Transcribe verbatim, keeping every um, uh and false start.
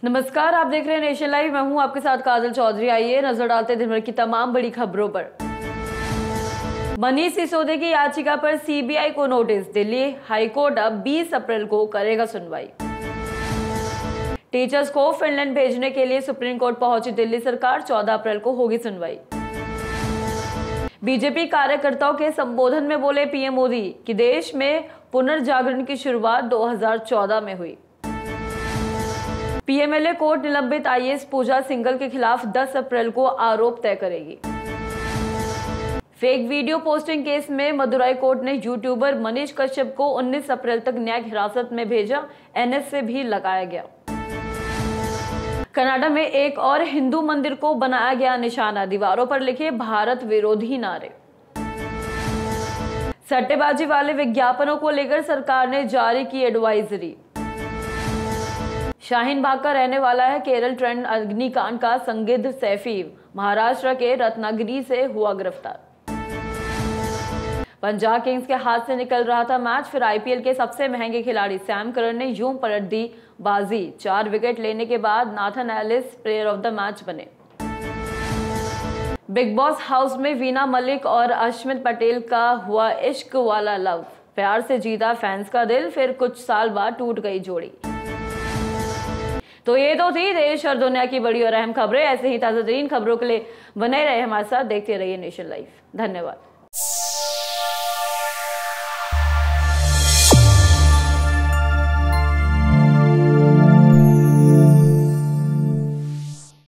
नमस्कार, आप देख रहे हैं नेशन लाइव। मैं हूं आपके साथ काजल चौधरी। आइए नजर डालते दिन भर की तमाम बड़ी खबरों पर। मनीष सिसोदिया की याचिका पर सीबीआई को नोटिस। दिल्ली हाईकोर्ट अब बीस अप्रैल को करेगा सुनवाई। टीचर्स को फिनलैंड भेजने के लिए सुप्रीम कोर्ट पहुंची दिल्ली सरकार। चौदह अप्रैल को होगी सुनवाई। बीजेपी कार्यकर्ताओं के संबोधन में बोले पीएम मोदी कि देश में पुनर्जागरण की शुरुआत दो हज़ार चौदह में हुई। पीएमएलए कोर्ट निलंबित आईएएस पूजा सिंघल के खिलाफ दस अप्रैल को आरोप तय करेगी। फेक वीडियो पोस्टिंग केस में मदुराई कोर्ट ने यूट्यूबर मनीष कश्यप को उन्नीस अप्रैल तक न्यायिक हिरासत में भेजा। एनएसए भी लगाया गया। कनाडा में एक और हिंदू मंदिर को बनाया गया निशाना। दीवारों पर लिखे भारत विरोधी नारे। सट्टेबाजी वाले विज्ञापनों को लेकर सरकार ने जारी की एडवाइजरी। शाहीन बाग का रहने वाला है केरल ट्रेंड अग्निकांड का संदिग्ध सैफी महाराष्ट्र के रत्नागिरी से हुआ गिरफ्तार। पंजाब किंग्स के हाथ से निकल रहा था मैच, फिर आईपीएल के सबसे महंगे खिलाड़ी सैम करन ने यूं पलट दी बाजी। चार विकेट लेने के बाद Nathan Ellis player of the match बने। बिग बॉस हाउस में वीना मलिक और अश्मित पटेल का हुआ इश्क वाला लव। प्यार से जीता फैंस का दिल, फिर कुछ साल बाद टूट गई जोड़ी। तो ये तो थी देश और दुनिया की बड़ी और अहम खबरें। ऐसे ही ताज़ा तरीन खबरों के लिए बने रहे हमारे साथ, देखते रहिए नेशन लाइव। धन्यवाद।